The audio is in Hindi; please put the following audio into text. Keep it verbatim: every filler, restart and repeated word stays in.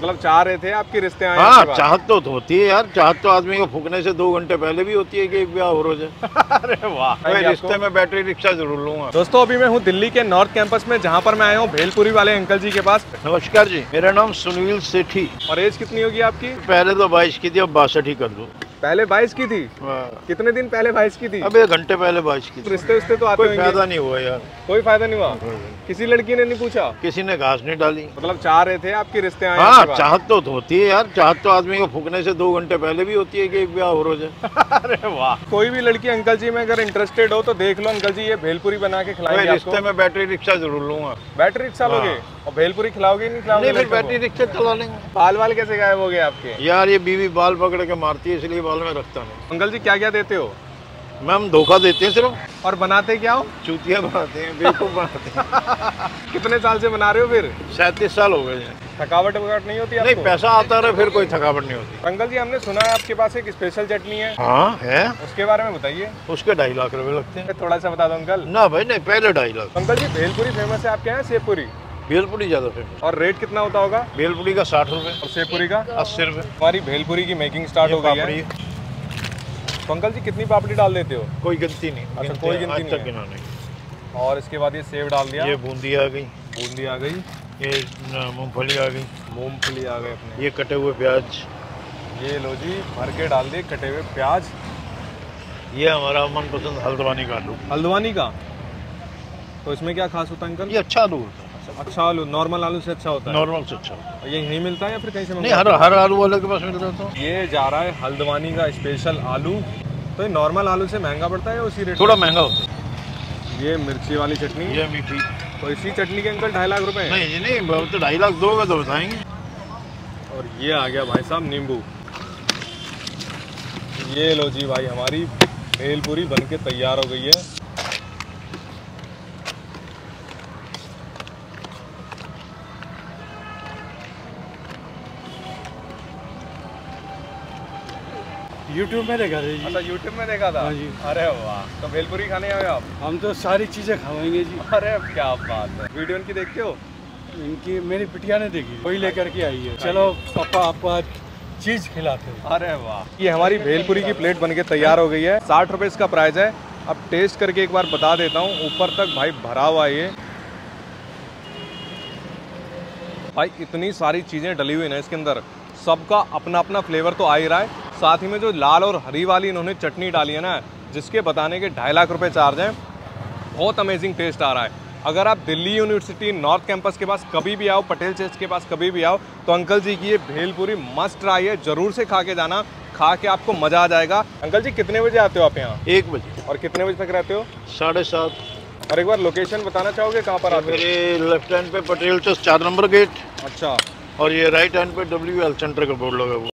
मतलब चाह रहे थे आपके रिश्ते आए? हाँ, चाहत तो होती है यार, चाहत तो आदमी को फूकने से दो घंटे पहले भी होती है कि एक ब्याह हो रोज है। अरे वाह, रिश्ते में बैटरी रिक्शा जरूर लूंगा। दोस्तों अभी मैं हूँ दिल्ली के नॉर्थ कैंपस में, जहाँ पर मैं आया हूँ भेलपुरी वाले अंकल जी के पास। नमस्कार जी, मेरा नाम सुनील सेठी। और एज कितनी होगी आपकी? पहले तो बाईस की थी, अब बासठ ही कर दो। पहले बाईस की थी? कितने दिन पहले बाईस की थी? अब एक घंटे पहले बाईस की थी। रिश्ते रिश्ते तो आते कोई होंगे। फायदा नहीं हुआ यार, कोई फायदा नहीं हुआ? किसी लड़की ने नहीं पूछा? किसी ने घास नहीं डाली। मतलब चाह रहे थे आपके रिश्ते आए? हाँ, चाहत तो होती है यार, चाहत तो आदमी को फूकने से दो घंटे पहले भी होती है कि एक ब्याह हो रोज है। अरे वाह। कोई भी लड़की अंकल जी में अगर इंटरेस्टेड हो तो देख लो अंकल जी, ये भेलपुरी बना के खिलाएंगे आपको। रिश्ते में बैटरी रिक्शा जरूर लूंगा। बैटरी रिक्शा लोगे? और भेलपुरी खिलाओगे नहीं खिलाओगे? नहीं, फिर बैटरी रिक्शा चला लेंगे। बाल बाल कैसे गायब हो गए आपके? यार ये बीवी बाल पकड़ के मारती है, इसलिए बाल में रखता नहीं। अंकल जी क्या क्या देते हो? मैम धोखा देते हैं सिर्फ। और बनाते क्या हो? चूतिया बनाते हैं, बेवकूफ बनाते हैं। कितने साल से बना रहे हो फिर? सैंतीस साल हो गए हैं। थकावट वकावट नहीं होती आपको? नहीं, पैसा आता रहा फिर कोई थकावट नहीं होती। अंकल जी हमने सुना है आपके पास एक स्पेशल चटनी है। हाँ है। उसके बारे में बताइए। उसके ढाई लाख रुपए लगते हैं। थोड़ा सा बता दो अंकल। ना भाई नहीं, पहले ढाई लाख। अंकल जी भेलपुरी फेमस है आपके यहाँ? सेवपुरी? भेलपुरी ज्यादा फेमस। और रेट कितना होता होगा? भेलपुरी का साठ रुपए और सेवपुरी का अस्सी रुपए। हमारी भेलपुरी की मेकिंग स्टार्ट हो गई है। तो अंकल जी कितनी पापड़ी डाल देते हो? कोई गिनती नहीं। अच्छा, कोई गिनती नहीं, गिना नहीं। और इसके बाद ये सेव डाल दिया, ये बूंदी आ गई, बूंदी आ गई, ये मूंगफली आ गई, मूंगफली आ गए अपने, ये कटे हुए प्याज, ये लो जी भर के डाल दिए कटे हुए प्याज। ये हमारा मनपसंद हल्द्वानी का आलू। हल्द्वानी का? तो इसमें क्या खास होता है अंकल? ये अच्छा आलू होता है। अच्छा आलू नॉर्मल आलू से अच्छा होता है? नॉर्मल से अच्छा होता है। ये यहीं मिलता है या फिर कहीं से? नहीं, हर हर आलू वाले के पास मिलता है। तो ये जा रहा है हल्द्वानी का स्पेशल आलू। तो ये नॉर्मल आलू से महंगा पड़ता है या उसी रेट? थोड़ा महंगा होता है। ये मिर्ची वाली चटनी, ये मीठी। तो इसी चटनी के अंकल ढाई लाख रुपए? नहीं ये नहीं, बहुत तो ढाई लाख दोगे तो बताएंगे। और ये आ गया भाई साहब नींबू। ये लो जी भाई, हमारी भेलपुरी बन के तैयार हो गई है। यूट्यूब में देखा था जी। अच्छा, यूट्यूब में देखा था? हाँ जी। अरे वाह, तो भेलपुरी खाने आए आप? हम तो सारी चीज़ें खाएंगे जी। अरे क्या बात है। वीडियो इनकी देखते हो? इनकी मेरी बिटिया ने देखी, वही लेकर के आई है। चलो पापा आपको आज चीज़ खिलाते हैं। अरे वाह। ये हमारी भेलपुरी की प्लेट बन के तैयार हो गई है। साठ रुपये इसका प्राइस है। अब टेस्ट करके एक बार बता देता हूँ। ऊपर तक भाई भरा हुआ है ये भाई, इतनी सारी चीज़ें डली हुई ना इसके अंदर, सबका अपना अपना फ्लेवर तो आ ही रहा है। साथ ही में जो लाल और हरी वाली इन्होंने चटनी डाली है ना, जिसके बताने के ढाई लाख रुपए चार्ज हैं, बहुत अमेजिंग टेस्ट आ रहा है। अगर आप दिल्ली यूनिवर्सिटी नॉर्थ कैंपस के पास कभी भी आओ, पटेल चर्च के पास कभी भी आओ, तो अंकल जी की ये भेलपुरी मस्ट ट्राई है, ज़रूर से खा के जाना। खा के आपको मज़ा आ जाएगा। अंकल जी कितने बजे आते हो आप यहाँ? एक बजे। और कितने बजे तक रहते हो? साढ़े सात। और एक बार लोकेशन बताना चाहोगे कहाँ पर आते हो? मेरे लेफ्ट हैंड पे पटेल चौक चार नंबर गेट। अच्छा। और ये राइट हैंड पे डब्ल्यू एल सेंटर का बोर्ड लगा हुआ।